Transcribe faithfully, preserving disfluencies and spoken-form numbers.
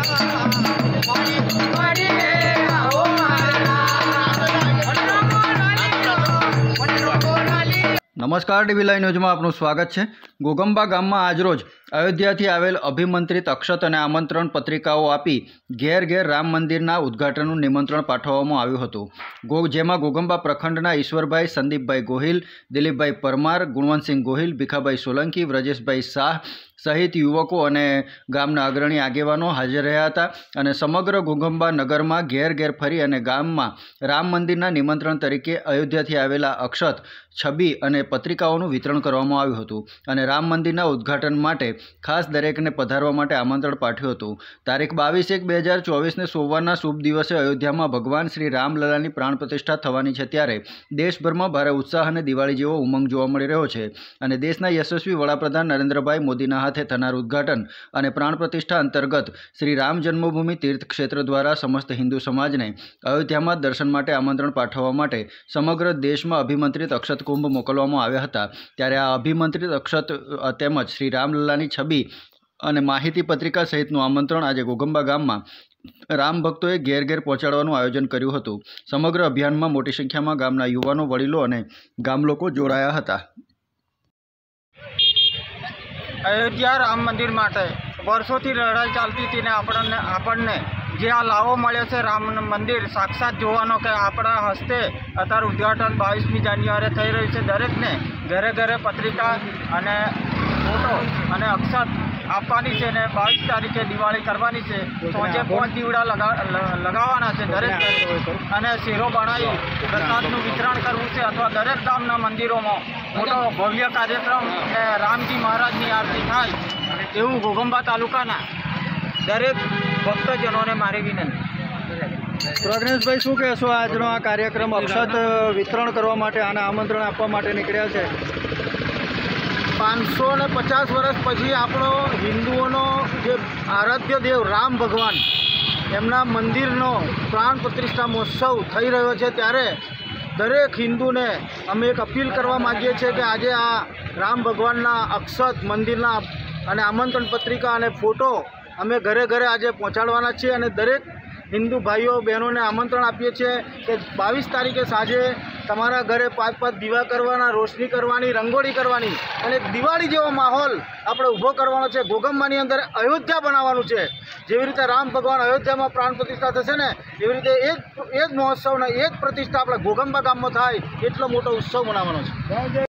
नमस्कार TV live news में आपનું स्वागत है। गोगंबा गाम में આજરોજ अयोध्याથી आवेल अभिमंत्रित अक्षत અને आमंत्रण पत्रिकाओ आपी घेर घेर राम मंदिरना उद्घाटनનું निमंत्रण पाठवવામાં આવ્યું હતું। ગો જેમાં गोगंबा प्रखंडના ईश्वरभाई, संदीपभाई गोहिल, दिलीपभाई परमार, गुणवंतसिंह गोहिल, भीखाभाई सोलंकी, व्रजेशभाई शाह सहित युवकों और गामना अग्रणी आगेवानो हाजर रह्या हता अने समग्र गोगंबा नगर में घेर घेर फरी अने गाम में राम मंदिरना निमंत्रण तरीके अयोध्याथी आवेला अक्षत, छबी अने पत्रिकाओनुं वितरण करवामां आव्युं हतुं अने राम मंदिरना उद्घाटन माटे खास दरेकने पधारवा माटे आमंत्रण पाठव्युं हतुं। तारीख बावीस एक बे हज़ार चौवीस ने सोमवारना शुभ दिवसे अयोध्या में भगवान श्री रामललानी प्राण प्रतिष्ठा थवानी छे त्यारे देशभर में भारे उत्साह अने दिवाળી जेवो उमंग जोवा मळी रह्यो छे अने देशना यशस्वी वडाप्रधान नरेन्द्रभाई मोदीना हाथे थनार उद्घाटन और प्राण प्रतिष्ठा अंतर्गत श्री राम जन्मभूमि तीर्थ क्षेत्र द्वारा समस्त हिंदू समाज ने अयोध्या में दर्शन माटे आमंत्रण पाठववा माटे समग्र देश में अभिमंत्रित अक्षत कुंभ मोकलवामां आव्या हता। त्यारे आ अभिमंत्रित अक्षत तेमज श्री रामललानी छबी और माहिती पत्रिका सहितनु आमंत्रण आज गोगंबा गाम में राम भक्तों घेर घेर पहोंचाडवानुं आयोजन कर्युं हतुं। समग्र अभियान में मोटी संख्या में गामना युवानो, वडीलो और गाम लोको जोड़ाया हता। अयोध्या राम मंदिर माटे वर्षोथी लड़ाई चालती थी ने आपणे आपणने जे आ लावो मळ्यो छे राम मंदिर साक्षात जोवानो के आपणा हस्ते अत्यारे उद्घाटन बावीसमी जान्युआरी थई रह्युं छे। दरेकने घरे घरे पत्रिका अने फोटो अने अक्षत आपवानी छे ने बावीस तारीखे दिवाળી करवानी छे। सोचे पांच दीवड़ा लगा लगावाना छे दरेक अने शेरो बनावी प्रसादनुं वितरण करवुं छे अथवा दरेक गामना मंदिरोमां मोटो भव्य कार्यक्रम ने रामजी महाराजनी आरती थाय एवुं गोगंबा तालुकाना दरेक भक्तजनोने मारी विनंती। प्रज्ञेशभाई शुं कहेशो आजनो आ कार्यक्रम अक्षत वितरण करवा माटे आने आमंत्रण आपवा माटे निकळ्या छे? पांचसो ने पचास वर्ष पछी आपणो हिंदुओनो जे आराध्य देव राम भगवान एमना मंदिरनो प्राण प्रतिष्ठा महोत्सव थई रह्यो छे त्यारे दरेक हिंदू ने अमे एक अपील करवा मांगीए छीए कि आजे आ राम भगवानना अक्षत मंदिरना अने आमंत्रण पत्रिका अने फोटो अमे घरे घरे आजे पहोंचाडवाना छीए अने दरेक हिंदू भाईओ बहनों ने आमंत्रण आपीए छीए कि बावीस तारीखे साँजे तमारा घरे पांच पांच दीवा करवाना, रोशनी करवानी, रंगोળી करवानी अने दिवाળી जेवो माहोल आपणे ऊभो करवानो छे। गोगंबानी अंदर अयोध्या बनाववानुं छे। जेवी रीते राम भगवान अयोध्या में प्राण प्रतिष्ठा थशे ने एवी रीते एक एक महोत्सव ने एक प्रतिष्ठा आपणे गोगंबा गाममां थाय एटलो मोटो उत्सव मनाववानो छे।